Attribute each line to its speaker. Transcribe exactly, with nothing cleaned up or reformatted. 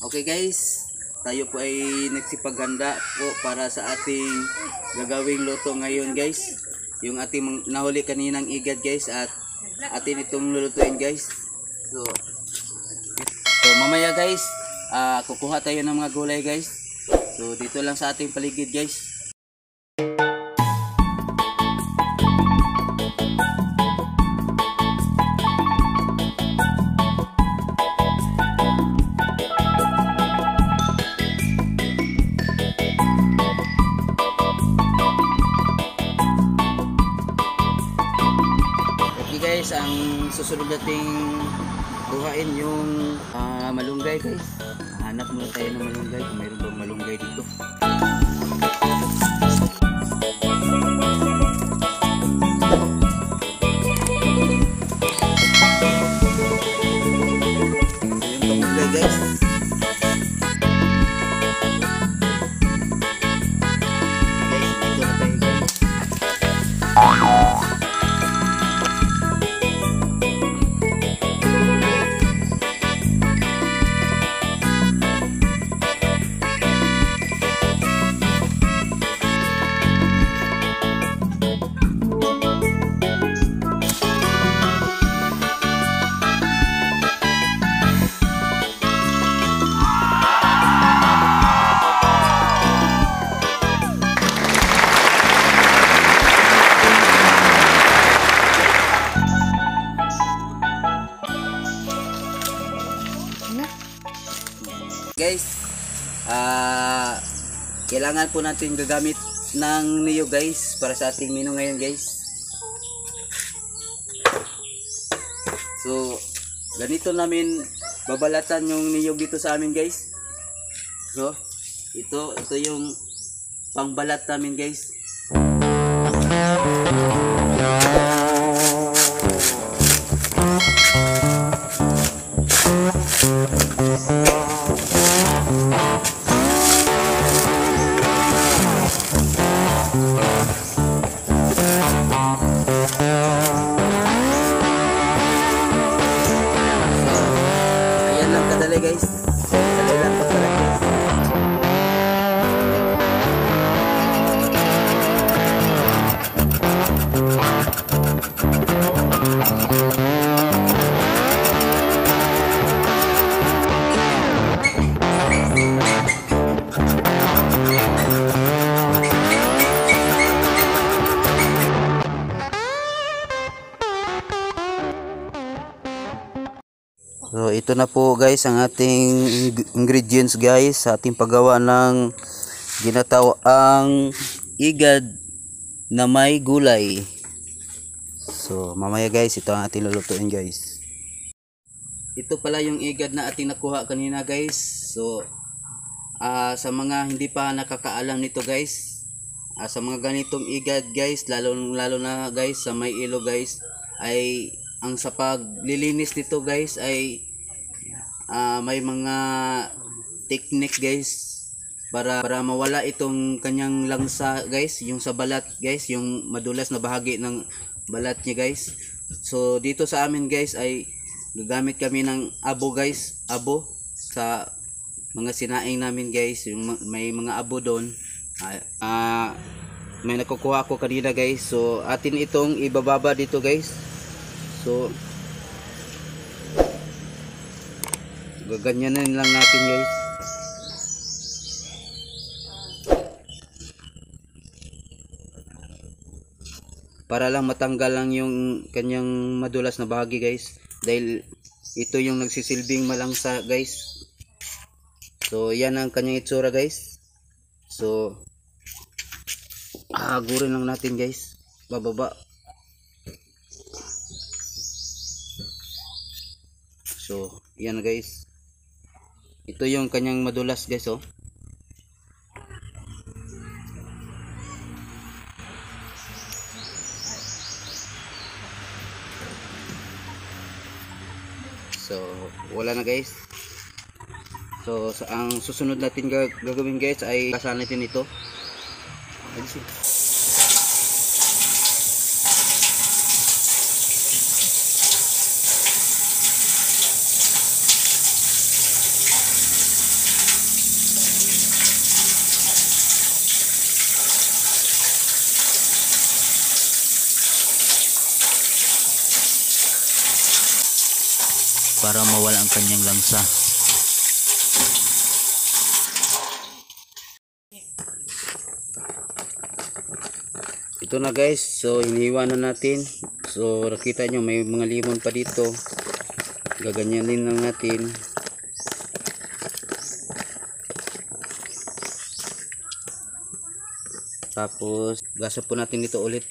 Speaker 1: Okay guys, tayo po ay nagsipaghanda po para sa ating gagawing luto ngayon guys. Yung ating nahuli kaninang igad guys at atin itong lulutuin guys. So, so mamaya guys, uh, kukuha tayo ng mga gulay guys. So dito lang sa ating paligid guys. Guys, ang susunod nating buhain yung uh, malunggay guys. Hanap muna tayo ng malunggay kung mayroon bang malunggay dito. Yung malunggay guys. Guys, dito na tayo guys. Guys, uh, kailangan po natin gagamit ng niyog guys para sa ating menu ngayon guys. So, ganito namin babalatan yung niyog dito sa amin guys. So, ito, ito yung pangbalat namin guys. Guys, dali lang po talaga guys. So ito na po guys ang ating ingredients guys sa ating paggawa ng ginatawaang igad na may gulay. So mamaya guys, ito ang ating lulutuin guys. Ito pala yung igad na ating nakuha kanina guys. So uh, sa mga hindi pa nakakaalam nito guys, uh, sa mga ganitong igad guys, lalo lalo na guys sa may ilo guys, ay ang sa paglilinis nito guys ay uh, may mga technique guys para para mawala itong kanyang langsa guys, yung sa balat guys, yung madulas na bahagi ng balat niya guys. So dito sa amin guys ay gagamit kami ng abo guys, abo sa mga sinaing namin guys, yung may mga abo doon. Uh, uh, may nakukuha ako kanina guys. So atin itong ibababa dito guys. So gaganyanin lang natin guys. Para lang matanggal lang yung kanyang madulas na bahagi guys, dahil ito yung nagsisilbing malangsa guys. So yan ang kanyang itsura guys. So agurin lang natin guys, bababa. So, yan guys. Ito yung kanyang madulas guys, oh. So, wala na guys. So, ang susunod natin gagawin guys ay kasahan natin ito. para mawala ang kanyang langsa. Ito na guys, so hiniwa na natin. So nakita nyo may mga limon pa dito, gaganyanin lang natin. Tapos gasa po natin ito ulit.